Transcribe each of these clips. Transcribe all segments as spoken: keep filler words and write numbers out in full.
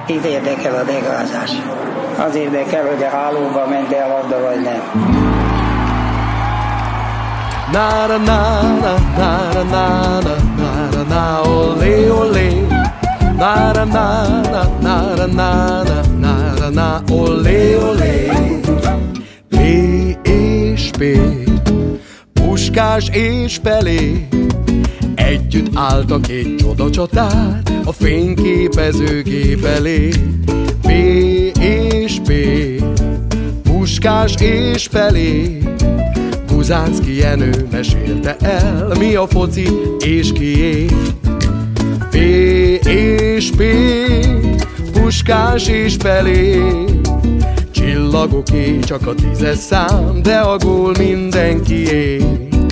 Itt érdekel a degázás. Az érdekel, hogy a hálóba ment el labda, vagy nem. Na na na na na na na na na olé olé. Na na na na na na na na na olé olé. P és P, Puskás és Pelé, együtt álltak egy csodacsatár a fényképezőgép elé. P és P, Puskás és Pelé, Buzánszky Jenő mesélte el, mi a foci és kié. P és P, Puskás és Pelé, csillagoké csak a tízes szám, de a gól mindenkié.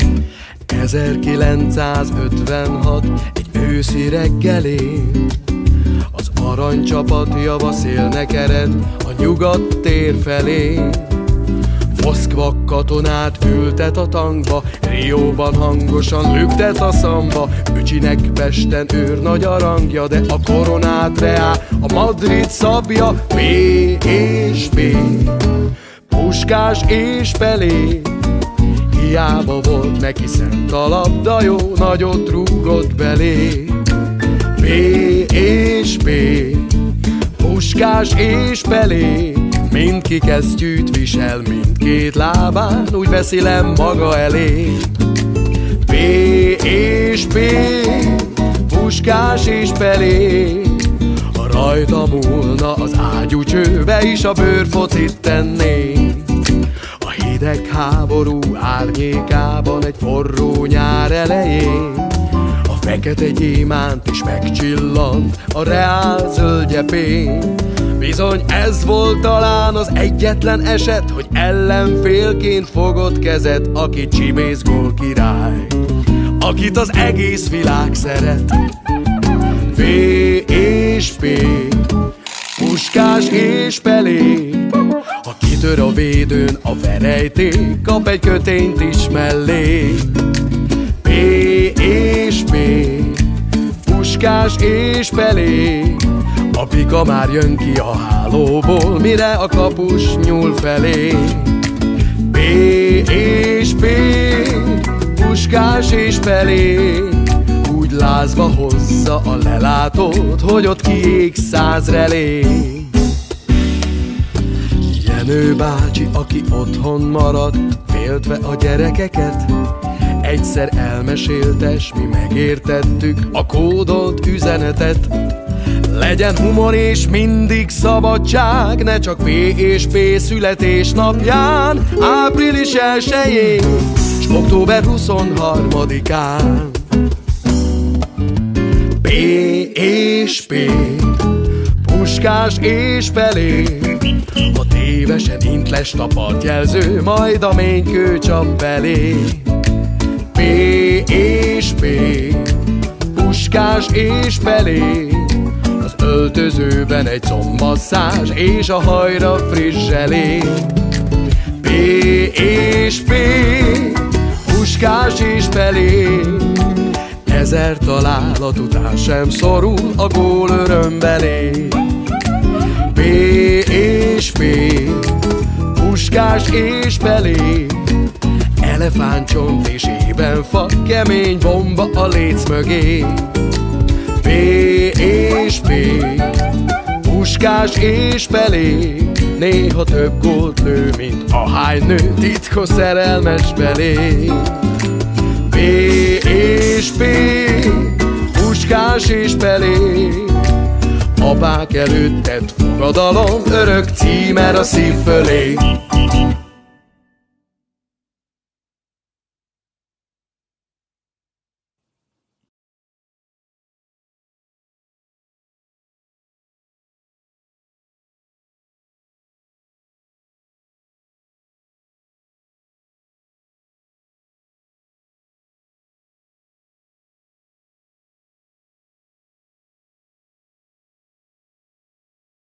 ezerkilencszázötvenhat egy őszi reggelén, az aranycsapat java szélnek ered a nyugat tér felé. Moszkva katonát ültet a tankba, Rióban hangosan lüktet a szamba. Öcsinek Pesten őrnagy a rangja, de a koronát Reá a Madrid szabja. P és P, Puskás és Pelé, hiába volt neki szent a labda, jó nagyot rúgott belé. P és P, Puskás és Pelé, mindki kesztyűt visel mindkét lábán, úgy veszi le maga elé. P és P, Puskás és Pelé, ha rajta múlna az ágyúcsőbe is a bőrfocit tenné. A hidegháború árnyékában egy forró nyár elején a fekete gyémánt is megcsillant a Reál zöldgyepén. Bizony ez volt talán az egyetlen eset, hogy ellenfélként fogott kezet, aki csimész gól király, akit az egész világ szeret. P és P, Puskás és Pelé, ha kitör a védőn a verejték, kap egy kötényt is mellé. P és P, Puskás és Pelé, a pika már jön ki a hálóból, mire a kapus nyúl felé. P és P, Puskás és Pelé, úgy lázva hozza a lelátót, hogy ott kiég száz relé. Jenő bácsi, aki otthon maradt, féltve a gyerekeket, egyszer elmesélte, s mi megértettük a kódolt üzenetet. Legyen humor és mindig szabadság, ne csak P és P születésnapján, április elsején s október huszonharmadikán. P és P, Puskás és Pelé, ha tévesen intles tapatjelző, majd a ménykő csap belé. P és P, Puskás és Pelé, az öltözőben egy combmasszázs és a hajra friss zselé. P és P, Puskás és Pelé, ezer találat után sem szorul a gól örömbelé. P és P, Puskás és Pelé, elefántcsont és ében fa, kemény bomba a léc mögé. P és P, Puskás és Pelé, néha több gólt lő, mint ahány nő titkos szerelmes belé. P és P, Puskás és Pelé, apák előtt tett fogadalom, örök címer a szív fölé.